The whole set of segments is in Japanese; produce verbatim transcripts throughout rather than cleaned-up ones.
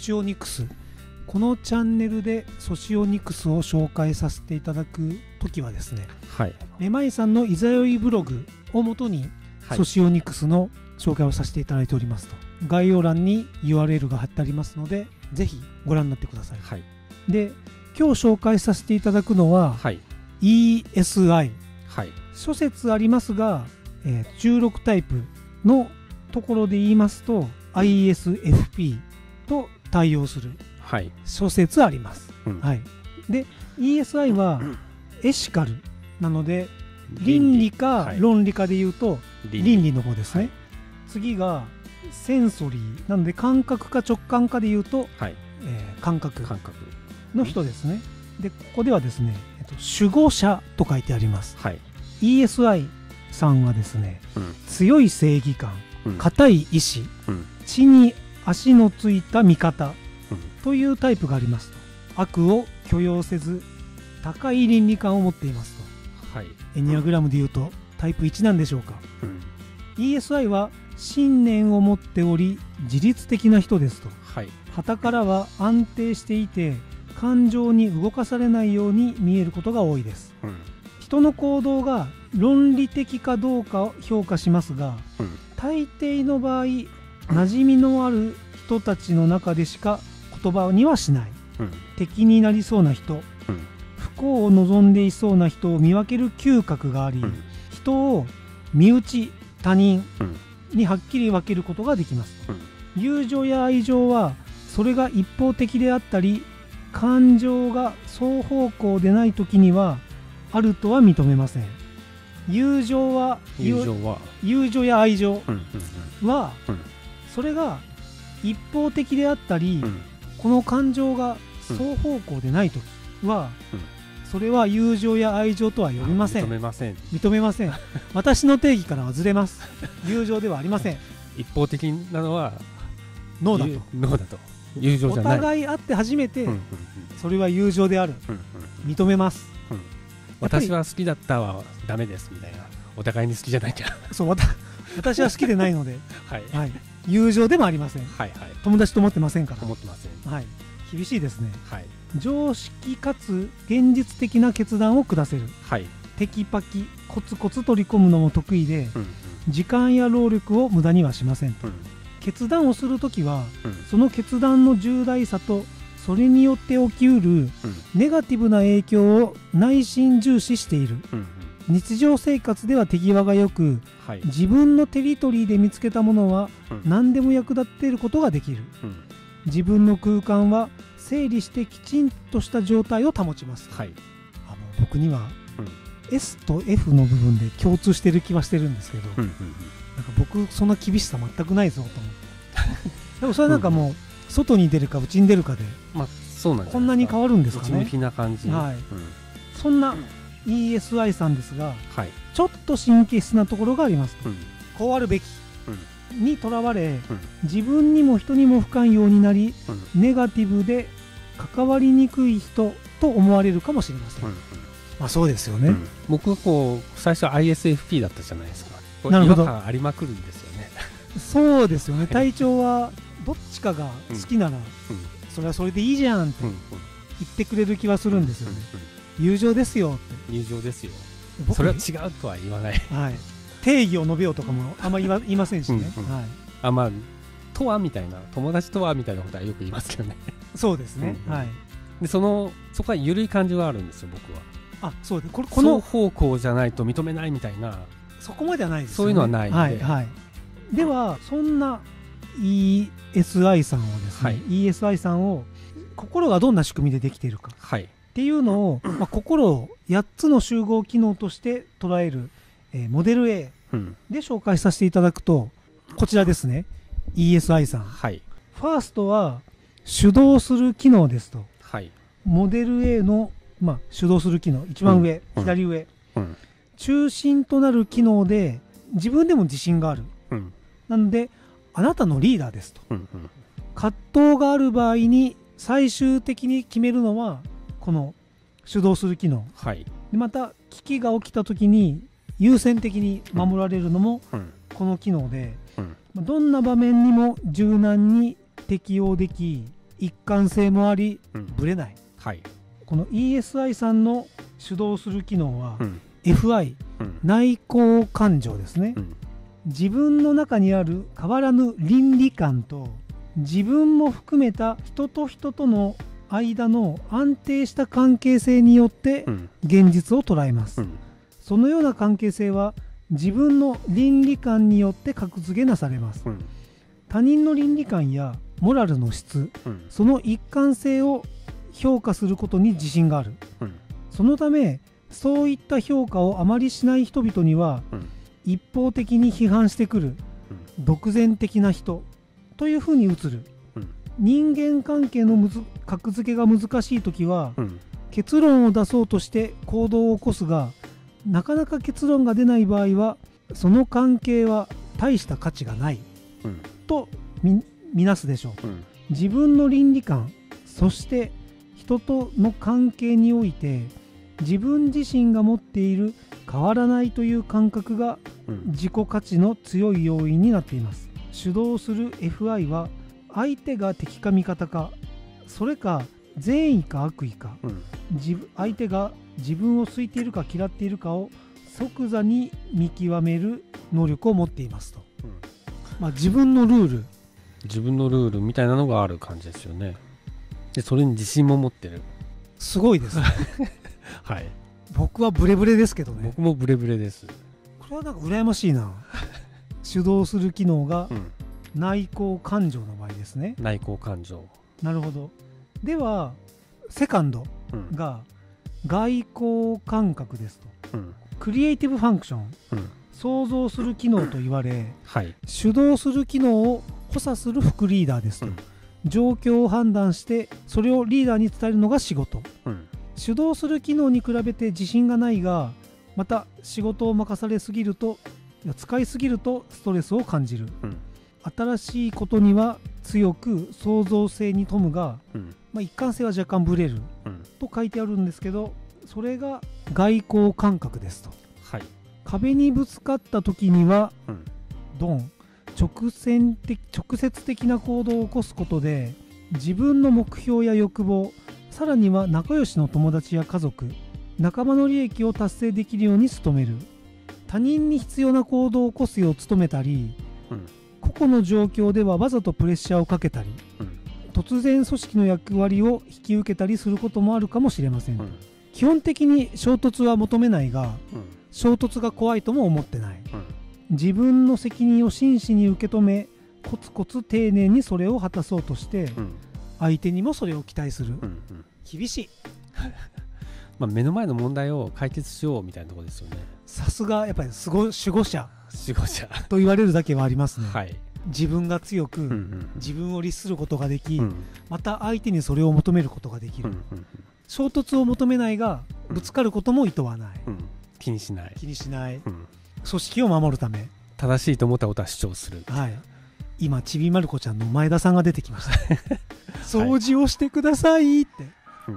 シオニクス、このチャンネルでソシオニクスを紹介させていただくときはですね、 はい、 めまいさんのいざよいブログをもとにソシオニクスの紹介をさせていただいておりますと、概要欄に ユーアールエル が貼ってありますので、ぜひご覧になってください。 はい、 で、今日紹介させていただくのは、 はい、 イーエスアイ、 はい、 諸説ありますが、えー、じゅうろくタイプのところで言いますと アイエスエフピー と対応する諸説あります、 うん、 はい、で イーエスアイ はエシカルなので倫理か論理かで言うと倫理の方ですね、はい、次がセンソリーなので感覚か直感かで言うと、はい、えー、感覚の人ですね。でここではですね、えっと、守護者と書いてあります、はい、イーエスアイ さんはですね、うん、強い正義感、固、うん、い意志、うん、地に足のついた味方、うん、というタイプがありますと。悪を許容せず高い倫理観を持っていますと、はい、エニアグラムでいうとタイプいちなんでしょうか、うん、イーエスアイ は信念を持っており自律的な人ですと、はい、傍からは安定していて感情に動かされないように見えることが多いです、うん、人の行動が論理的かどうかを評価しますが、うん、大抵の場合馴染みのある人たちの中でしか言葉にはしない、うん、敵になりそうな人、うん、不幸を望んでいそうな人を見分ける嗅覚があり、うん、人を身内他人にはっきり分けることができます、うん、友情や愛情はそれが一方的であったり感情が双方向でない時にはあるとは認めません。友情は友情は友情や愛情はそれが一方的であったり、うん、この感情が双方向でない時は、うん、それは友情や愛情とは呼びません。 認めません認めません私の定義からはずれます。友情ではありません一方的なのはノーだとノーだと友情じゃない。 お互いあって初めてそれは友情である、うんうん、認めます、うん、 私は好きだったはダメですみたいな、お互いに好きじゃないからそう私は好きでないので、はいはい、友情でもありません、はいはい、友達と思ってませんから。 思ってません、 はい、厳しいですね、はい、常識かつ現実的な決断を下せる、はい、テキパキコツコツ取り込むのも得意で、うんうん、時間や労力を無駄にはしませんと、うん、決断をするときは、うん、その決断の重大さとそれによって起きうる、うん、ネガティブな影響を内心重視している、うん、日常生活では手際がよく、はい、自分のテリトリーで見つけたものは何でも役立っていることができる、うん、自分の空間は整理してきちんとした状態を保ちます、はい、あの僕には、うん、エス と エフ の部分で共通してる気はしてるんですけど、うんうんうん、なんか僕そんな厳しさ全くないぞと思ってでもそれはなんかもう、うん、外に出るか内に出るかで、まあ、そうなんこんなに変わるんですかね。 内向きな感じ、はい、うん、 そんな イーエスアイ さんですが、はい、ちょっと神経質なところがあります、うん、こうあるべき、うん、にとらわれ、うん、自分にも人にも不寛容になり、うん、ネガティブで関わりにくい人と思われるかもしれません、うんうん、まあそうですよね、うん、 僕はこう最初 アイエスエフピー だったじゃないですか。なるほど、違和感ありまくるんですよねそうですよね。体調はどっちかが好きなら、うんうん、それはそれでいいじゃんって言ってくれる気はするんですよね、うんうんうん、友情ですよって。 友情ですよ、それは違うとは言わない、 はい、定義を述べようとかもあんまり 言, 言いませんしね、うんうん、はい、 あ、まあとはみたいな、友達とはみたいなことはよく言いますけどねそうですね、うんうん、はい、 でそのそこは緩い感じはあるんですよ僕は。 あ、そうです。これこの双方向じゃないと認めないみたいな、 そこまではないですよね。 そういうのはないんで、 はいはい、ではそんな イーエスアイ さんをですね、はい、イーエスアイ さんを心がどんな仕組みでできているか、はい、っていうのを、まあ、心をやっつの集合機能として捉える、えー、モデル A で紹介させていただくと、こちらですね、 イーエスアイ さん、はい、ファーストは主導する機能ですと、はい、モデル A の、まあ、主導する機能一番上、うん、左上、うん、中心となる機能で自分でも自信がある、うん、なのであなたのリーダーですと、うんうん、葛藤がある場合に最終的に決めるのはこの主導する機能、はい、でまた危機が起きた時に優先的に守られるのもこの機能で、うんうん、どんな場面にも柔軟に適応でき一貫性もあり、 うん、 ぶれない、 はい、 この イーエスアイ さんの主導する機能は、 うん、 エフアイ、 うん、 内向感情ですね、うん、自分の中にある変わらぬ倫理観と自分も含めた人と人との間の安定した関係性によって現実を捉えます、うん、そのような関係性は自分の倫理観によって格付けなされます、うん、他人の倫理観やモラルの質、うん、その一貫性を評価することに自信がある、うん、そのためそういった評価をあまりしない人々には、うん、一方的に批判してくる、うん、独善的な人というふうに映る、うん、人間関係のむず格付けが難しいときは、うん、結論を出そうとして行動を起こすがなかなか結論が出ない場合はその関係は大した価値がない、うん、とみ見なすでしょう、うん、自分の倫理観そして人との関係において自分自身が持っている変わらないという感覚が自己価値の強い要因になっています、うん、主導する エフアイ は相手が敵か味方かそれか善意か悪意か、うん、自相手が自分を好いているか嫌っているかを即座に見極める能力を持っていますと、うんまあ、自分のルール自分のルールみたいなのがある感じですよね。でそれに自信も持ってる。 すごいですねはい、 僕はブレブレですけどね。 僕もブレブレです。 これはなんか羨ましいな主導する機能が内向感情の場合ですね、 うん、内向感情。 なるほど。ではセカンドが外向感覚ですと、うん、クリエイティブファンクション、うん、想像する機能と言われ、はい、主導する機能を補佐する副リーダーですと、うん、状況を判断してそれをリーダーに伝えるのが仕事、うん、主導する機能に比べて自信がないがまた仕事を任されすぎるといや使いすぎるとストレスを感じる、うん、新しいことには強く創造性に富むが、うんまあ、一貫性は若干ブレる、うん、と書いてあるんですけどそれが外向感覚ですと、はい、壁にぶつかった時には、うん、ドン直線的直接的な行動を起こすことで自分の目標や欲望さらには仲良しの友達や家族仲間の利益を達成できるように努める。他人に必要な行動を起こすよう努めたり、うん、個々の状況ではわざとプレッシャーをかけたり、うん、突然組織の役割を引き受けたりすることもあるかもしれません、うん、基本的に衝突は求めないが、うん、衝突が怖いとも思ってない、うん、自分の責任を真摯に受け止めコツコツ丁寧にそれを果たそうとして、うん、相手にもそれを期待する、うんうん、厳しいまあ目の前の問題を解決しようみたいなところですよね。 さすがやっぱりすご守護者守護者と言われるだけはありますね、 はい、 自分が強く、うんうん、自分を律することができ、うん、また相手にそれを求めることができる、うんうんうん、衝突を求めないがぶつかることも厭わない、うん、 気にしない気にしない、うん、組織を守るため正しいと思ったことは主張する、 はい、今ちびまる子ちゃんの前田さんが出てきました掃除をしてくださいって、はい、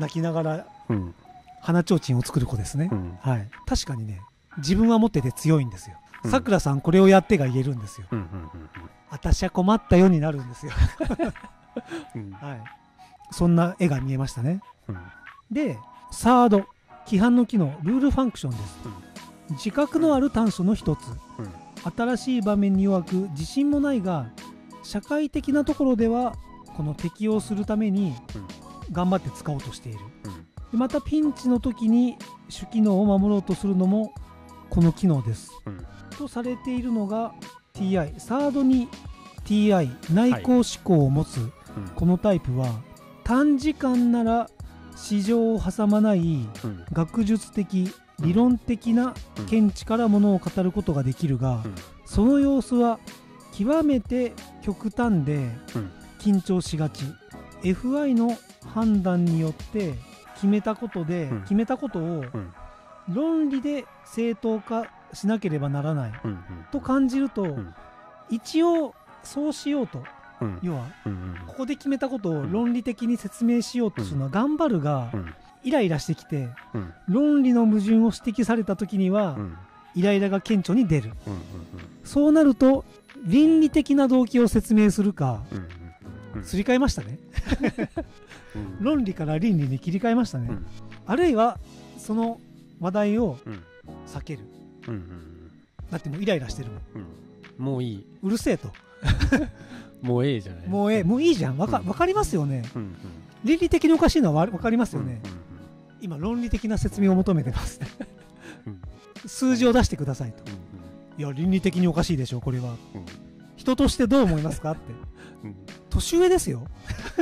泣きながら、うん、花ちょうちんを作る子ですね、うんはい、確かにね自分は持ってて強いんですよ。さくらさんこれをやってが言えるんですよ、うんうんうんうん、私は困ったようになるんですよ、うんはい、そんな絵が見えましたね、うん、でサード規範の機能ルールファンクションです、うん、自覚のある短所の一つ、うん、新しい場面に弱く自信もないが社会的なところではこの適応するために頑張って使おうとしている、うん、でまたピンチの時に主機能を守ろうとするのもこの機能です、うん、とされているのが ティーアイ サードに ティーアイ 内向思考を持つ、はい、このタイプは短時間なら市場を挟まない、うん、学術的理論的な見地からものを語ることができるが、うん、その様子は極めて極端で緊張しがち、うん、エフアイ の判断によって決めたことで、うん、決めたことを、うん論理で正当化しなければならない、うんうん、と感じると、うん、一応そうしようと、うん、要は、うんうん、ここで決めたことを論理的に説明しようとするのは頑張るが、うん、イライラしてきて、うん、論理の矛盾を指摘された時には、うん、イライラが顕著に出る、うんうんうん、そうなると倫理的な動機を説明するか、うんうん、 うん、 すり替えましたね、うん、論理から倫理に切り替えましたね、うん、あるいはその話題を避ける、うんうんうん、だってもうイライラしてるもん、 うん、もういい、 うるせえともうええじゃない、 もうええ、もういいじゃん、わか、うん、分かりますよね、うんうん、倫理的におかしいのは分かりますよね、うんうんうん、今論理的な説明を求めてますうん、数字を出してくださいと、うんうん、いや倫理的におかしいでしょこれは、うん、人としてどう思いますかって、うん、年上ですよ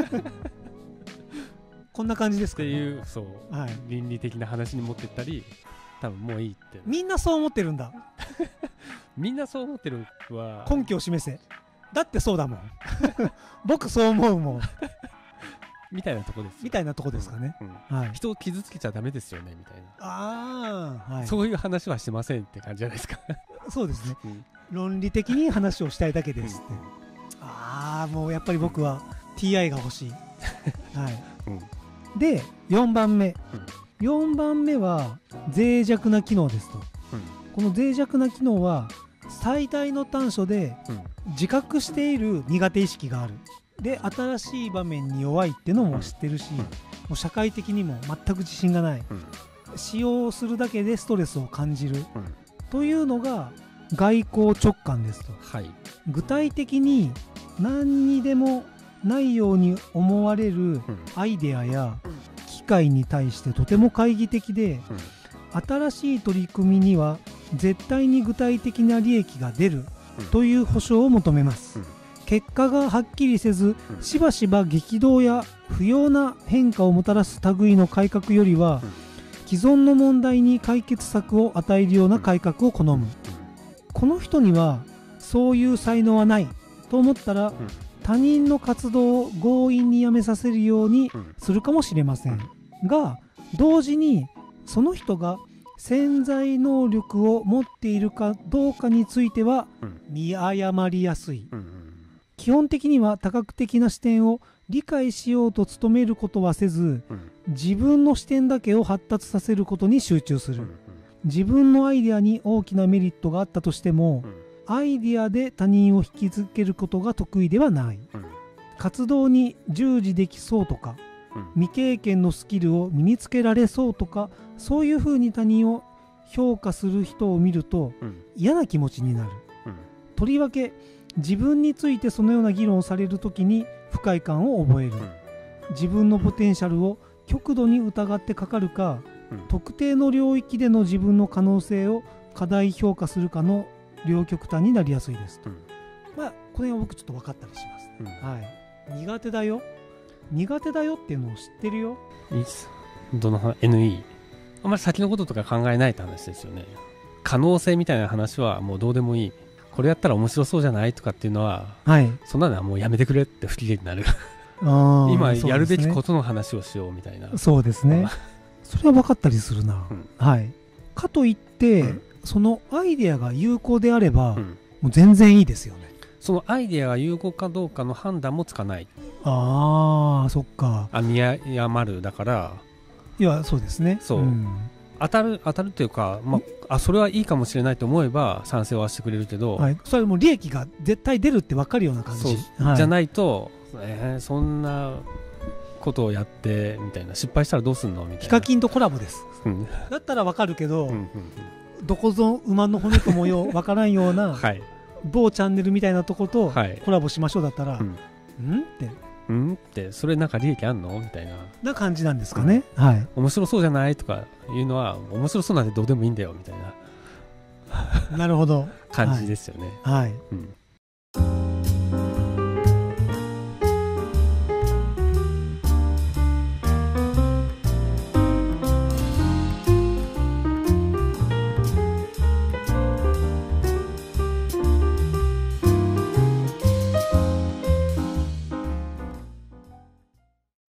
こんな感じですかねっていう、そう、はい、倫理的な話に持ってったり、多分もういいってみんなそう思ってるんだみんなそう思ってるは根拠を示せ、だってそうだもん僕そう思うもんみたいなとこですみたいなとこですかね、 うんうん、はい、人を傷つけちゃダメですよねみたいな、 あ、はい、 そういう話はしてませんって感じじゃないですかそうですね、うん、論理的に話をしたいだけですって、うん、ああもうやっぱり僕は ティーアイ が欲しいはい、うん、でよんばんめ、うん、よんばんめは脆弱な機能ですと、うん、この脆弱な機能は最大の短所で、うん、自覚している苦手意識がある、で新しい場面に弱いってのも知ってるし、うん、もう社会的にも全く自信がない、うん、使用するだけでストレスを感じる、うん、というのが外交直感ですと、はい、具体的に何にでもないように思われるアイデアや機会に対してとても懐疑的で、うん、新しい取り組みには絶対に具体的な利益が出るという保証を求めます、うん、結果がはっきりせず、うん、しばしば激動や不要な変化をもたらす類の改革よりは、うん、既存の問題に解決策を与えるような改革を好む、うん、この人にはそういう才能はないと思ったら、うん、他人の活動を強引にやめさせるようにするかもしれませんが、同時にその人が潜在能力を持っているかどうかについては見誤りやすい、うんうん、基本的には多角的な視点を理解しようと努めることはせず、うん、自分の視点だけを発達させることに集中する、うんうん、自分のアイデアに大きなメリットがあったとしても、うん、アイデアで他人を引きつけることが得意ではない、うん、活動に従事できそうとか、うん、未経験のスキルを身につけられそうとか、そういうふうに他人を評価する人を見ると嫌な気持ちになる、うん、とりわけ自分についてそのような議論をされるときに不快感を覚える、うん、自分のポテンシャルを極度に疑ってかかるか、うん、特定の領域での自分の可能性を過大評価するかの両極端になりやすいですと、うん、まあこれは僕ちょっと分かったりします、うん、はい、苦手だよ苦手だよっていうのを知ってるよ。 いいっす。どの エヌイー あんまり先のこととか考えないって話ですよね。可能性みたいな話はもうどうでもいい、これやったら面白そうじゃないとかっていうのは、はい、そんなのはもうやめてくれって不機嫌になるあ今やるべきことの話をしようみたいな。 そうですねそれは分かったりするな、うん、はい。かといって、うん、そのアイデアが有効であれば、うん、もう全然いいですよね。 そのアイデアが有効かどうかの判断もつかない。 ああそっか。 あ見誤るだから。 いやそうですね。 そう、うん、当たる当たるというか、まあ、あそれはいいかもしれないと思えば賛成はしてくれるけど、 はい、それも利益が絶対出るって分かるような感じ。そう、はい、 じゃないと、えー、そんなことをやってみたいな、失敗したらどうすんのみたいな。 ヒカキンとコラボです、うん、だったら分かるけど、うんうんうん、どこぞ馬の骨ともよ分からんような、はい、某チャンネルみたいなとことコラボしましょうだったら、はい、うん、んってんってそれなんか利益あんのみたいなな感じなんですかね、うん、はい。 面白そうじゃないとかいうのは面白そうなんでどうでもいいんだよみたいななるほど感じですよね。 はい、はい、 うん